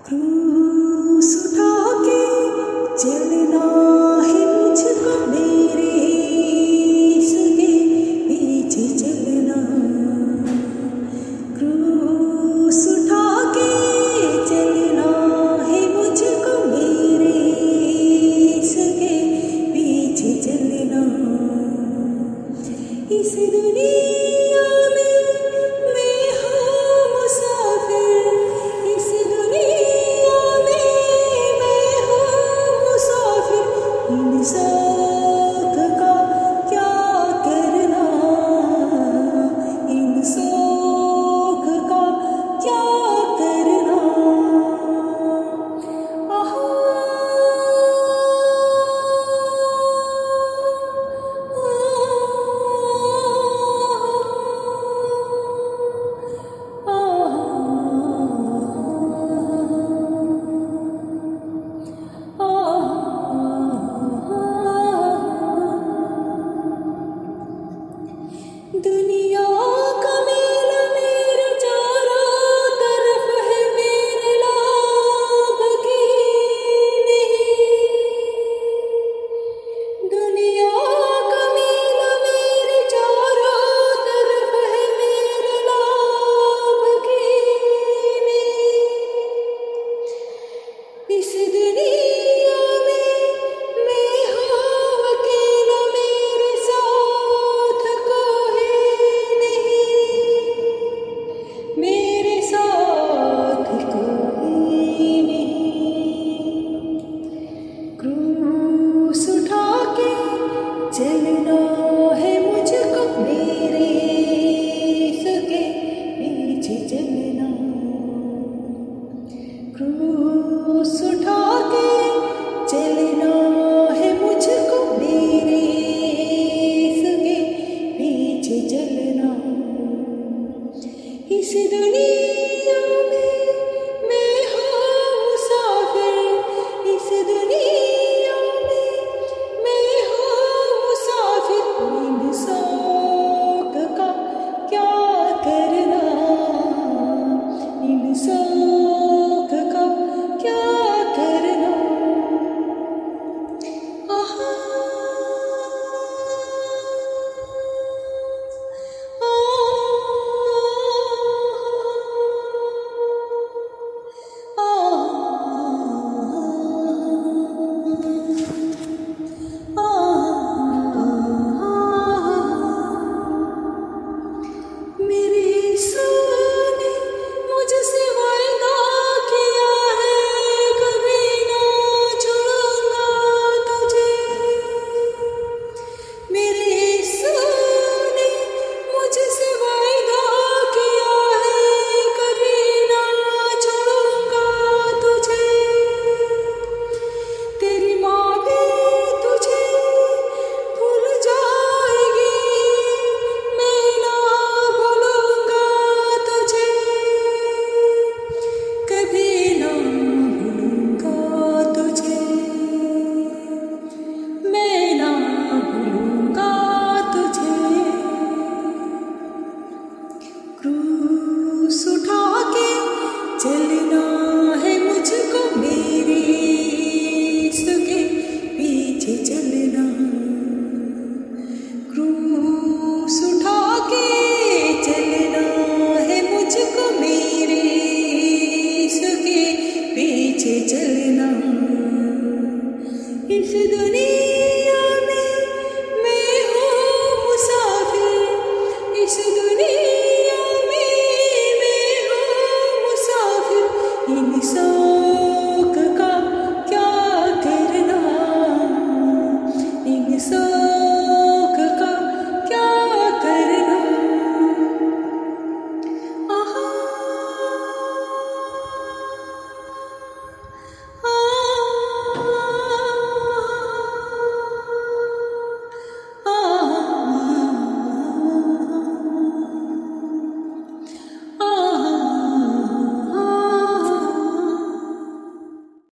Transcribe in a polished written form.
क्रूस उठा के चलना है मुझको, मेरे यीशु के पीछे चलना। क्रूस उठा के चलना है मुझको, मेरे यीशु के पीछे चलना। इस दुनिया में मैं हूँ मुसाफिर, इस दुनिया में मैं हूँ मुसाफिर। इंसाफ का क्या करना, इंसाफ का क्या करना। दुनिया का मेला मेरे चारों तरफ है, मेरे लाभ की नहीं। दुनिया का मेला मेरे चारों तरफ है, मेरे लाभ की नहीं। इस दुनिया में मैं हूँ अकेला, मेरे साथ कोई नहीं, मेरे साथ कोई नहीं। क्रूस उठा के चलना है मुझको, मेरे यीशु के पीछे चलना। क्रूस उठा के चलना है मुझको, मेरे यीशु के पीछे चलना। इस दुनिया में मैं हूँ मुसाफिर, इस दुनिया में मैं हूँ मुसाफिर। इंसाफ का क्या करना, इंसाफ का क्या करना। आहा मेरे यीशु ने मुझसे वायदा किया है, कभी ना छोड़ूंगा तुझे। मेरे यीशु ने मुझसे वायदा किया है, कभी ना छोड़ूंगा तुझे। तेरी माँ भी तुझे भूल जाएगी, मैं ना भूलूंगा तुझे, कभी ना भूलूंगा तुझे, मैं ना भूलूंगा तुझे। क्रूस उठा के चलना